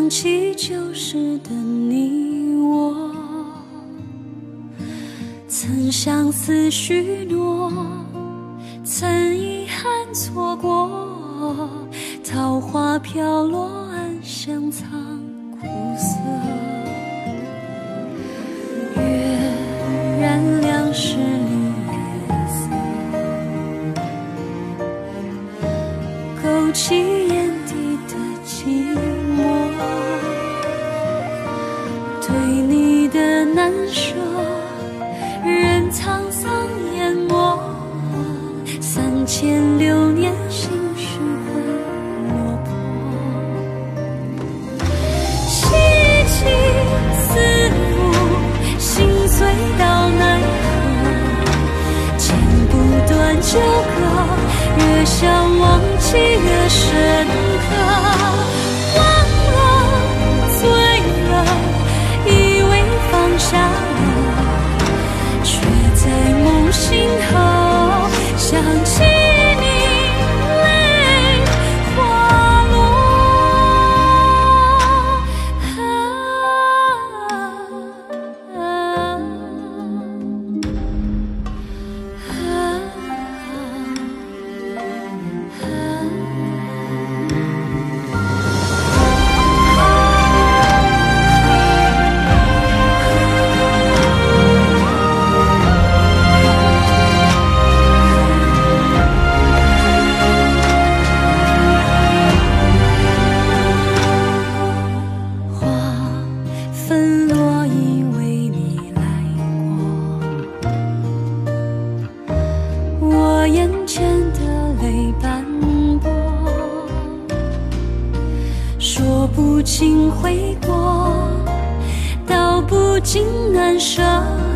想起旧时的你我，曾相思许诺，曾遗憾错过，桃花飘落，暗香藏苦涩。月染两世离月色，勾起眼底的寂寞。对你的难舍，任沧桑淹没，3600年心事会落魄。凄凄思慕，心碎到奈何，剪不断纠葛，越想忘记越深刻。忘了，醉了，以为放下了，却在梦醒后想起你，泪滑落。眼前的泪斑驳，说不清悔过，道不尽难舍。